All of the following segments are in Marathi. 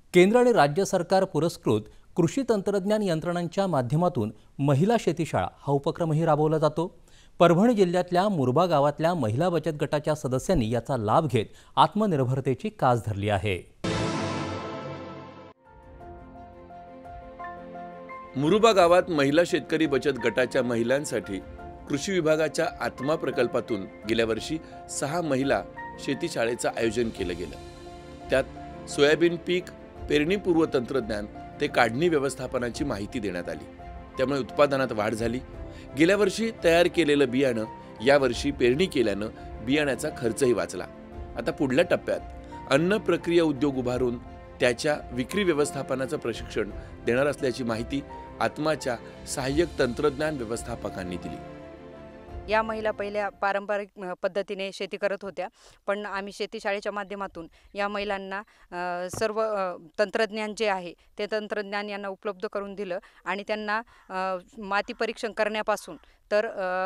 केंद्र आणि राज्य सरकार पुरस्कृत कृषी तंत्रज्ञान यंत्रणांच्या माध्यमातून महिला शेतीशाळा हा उपक्रमही राबवला जातो। परभणी जिल्ह्यातल्या मुरबा गावातल्या महिला बचत गटाच्या सदस्यांनी याचा लाभ घेत आत्मनिर्भरतेची कास धरली आहे। मुरबा गावात महिला शेतकरी बचत गटाच्या महिलांसाठी कृषी विभागाच्या आत्मा प्रकल्पातून गेल्या वर्षी 6 महिला शेतीशाळेचं आयोजन केलं गेलं। त्यात सोयाबीन पीक पेरणीपूर्व तंत्रज्ञान ते काढणी व्यवस्थापनाची माहिती देण्यात आली। त्यामुळे उत्पादनात वाढ झाली। गेल्या वर्षी तयार केलेलं बियाणं यावर्षी पेरणी केल्यानं बियाण्याचा खर्चही वाचला। आता पुढल्या टप्प्यात अन्न प्रक्रिया उद्योग उभारून त्याच्या विक्री व्यवस्थापनाचं प्रशिक्षण देणार असल्याची माहिती आत्माच्या सहाय्यक तंत्रज्ञान व्यवस्थापकांनी दिली। या महिला पहिल्या पारंपरिक पद्धतीने शेती करत होत्या, पण आम्ही शेतीशाळेच्या माध्यमातून या महिलांना सर्व तंत्रज्ञान जे आहे ते तंत्रज्ञान यांना उपलब्ध करून दिलं आणि त्यांना माती परीक्षण करण्यापासून तर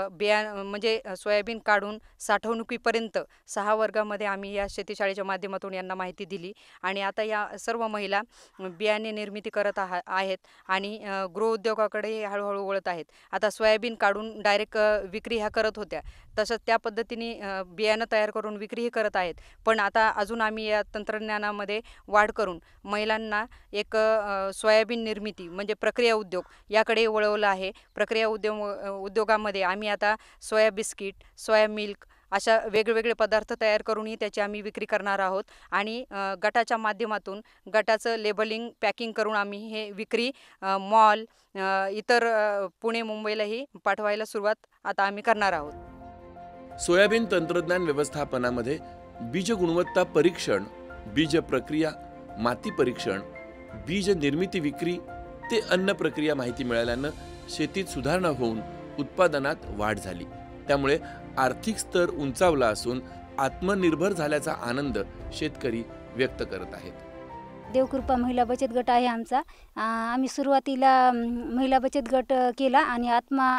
म्हणजे सोयाबीन काढून साठवणुकीपर्यंत 6 वर्गामध्ये आम्ही या शेतीशाळेच्या माध्यमातून यांना माहिती दिली आणि आता या सर्व महिला बियाणे निर्मिती करत आहेत आणि गृह उद्योगाकडे हळूहळू वळत आहेत। आता सोयाबीन काढून डायरेक्ट विक्री ह्या करत होत्या, तसंच त्या पद्धतीने बियाणं तयार करून विक्रीही करत आहेत। पण आता अजून आम्ही या तंत्रज्ञानामध्ये वाढ करून महिलांना एक सोयाबीन निर्मिती म्हणजे प्रक्रिया उद्योग याकडे वळवलं आहे। प्रक्रिया उद्योगामध्ये आम्ही आता सोया बिस्किट, सोया मिल्क अशा वेगवेगळे पदार्थ तयार करूनही त्याची आम्ही विक्री करणार आहोत आणि गटाच्या माध्यमातून गटाचं लेबलिंग पॅकिंग करून आम्ही हे विक्री मॉल इतर पुणे मुंबईलाही पाठवायला सुरुवात आता आम्ही करणार आहोत। सोयाबीन तंत्रज्ञान व्यवस्थापनामध्ये बीज गुणवत्ता परीक्षण, बीज प्रक्रिया, माती परीक्षण, बीज निर्मिती विक्री ते अन्न प्रक्रिया माहिती मिळाल्यानं शेतीत सुधारणा होऊन उत्पादनात वाढ झाली। त्यामुळे आर्थिक स्तर उंचावला असून आत्मनिर्भर झाल्याचा आनंद शेतकरी व्यक्त करत आहेत। देवकृपा महिला बचत गट आहे आमचा। आम्ही सुरुवातीला महिला बचत गट केला आणि आत्मा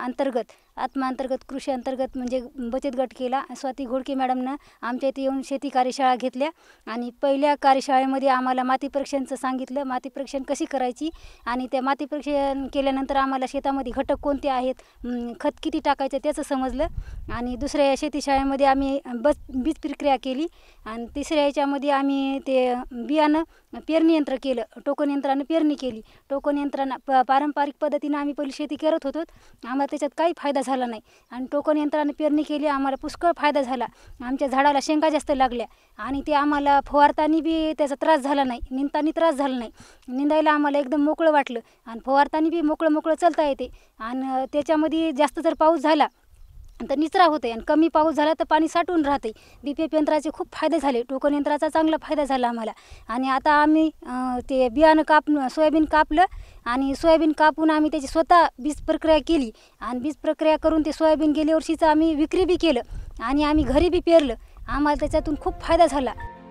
अंतर्गत कृषी अंतर्गत म्हणजे बचत गट केला। स्वाती घोडके मॅडमनं आमच्या इथे येऊन शेती कार्यशाळा घेतल्या आणि पहिल्या कार्यशाळेमध्ये आम्हाला माती परीक्षणाचं सांगितलं, माती परीक्षण कशी करायची आणि त्या माती परीक्षण केल्यानंतर आम्हाला शेतामध्ये घटक कोणते आहेत, खत किती टाकायचं त्याचं समजलं आणि दुसऱ्या शेतीशाळेमध्ये आम्ही बीज प्रक्रिया केली आणि तिसऱ्या याच्यामध्ये आम्ही ते बियाणं पेरणी यंत्र केलं, टोकन यंत्रानं पेरणी केली। टोकन यंत्रानं पारंपरिक पद्धतीनं आम्ही पहिली शेती करत होतो, आम्हाला त्याच्यात काही फायदा झाला नाही आणि टोकन यंत्राने पेरणी केली, आम्हाला पुष्कळ फायदा झाला। आमच्या झाडाला शेंगा जास्त लागल्या आणि ते आम्हाला फवारताना बी त्याचा त्रास झाला नाही, निंदताना त्रास झाला नाही, निंदायला आम्हाला एकदम मोकळं वाटलं आणि फवारताना बी मोकळं चालता येते आणि त्याच्यामध्ये जास्त जर पाऊस झाला तर निचरा होते आणि कमी पाऊस झाला तर पाणी साठून राहते। बीपीएफ यंत्राचे खूप फायदे झाले, टोकन यंत्राचा चांगला फायदा झाला आम्हाला आणि आता आम्ही ते बियाणं सोयाबीन कापलं आणि सोयाबीन कापून आम्ही त्याची स्वतः बीज प्रक्रिया केली आणि बीज प्रक्रिया करून ते सोयाबीन गेल्या वर्षीचं आम्ही विक्री बी केलं आणि आम्ही घरी बी पेरलं, आम्हाला त्याच्यातून खूप फायदा झाला।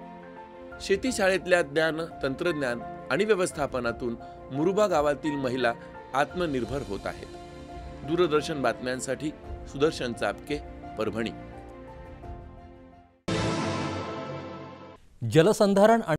शेतीशाळेतल्या ज्ञान, तंत्रज्ञान आणि व्यवस्थापनातून मुरबा गावातील महिला आत्मनिर्भर होत आहेत। दूरदर्शन बातम्यांसाठी सुदर्शन चापके, परभणी। जलसंधारण